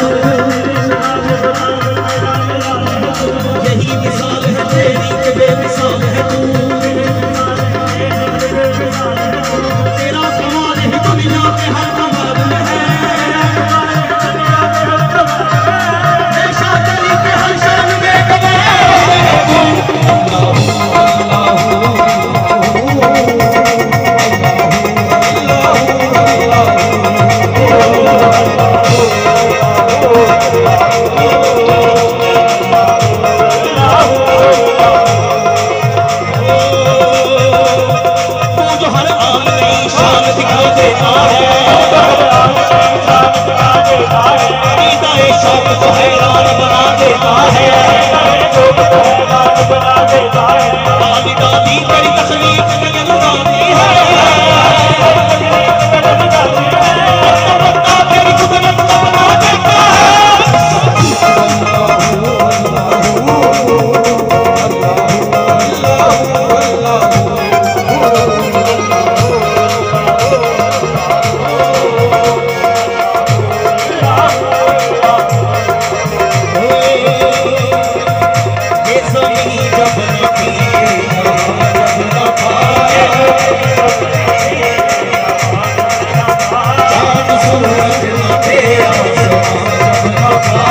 यही मिसाल है तेरी के बेमिसाल है तू, तेरा कमाल ही दुनिया के हर कमाल में है, ऐशा तेरी के हर शान में कमाल Oh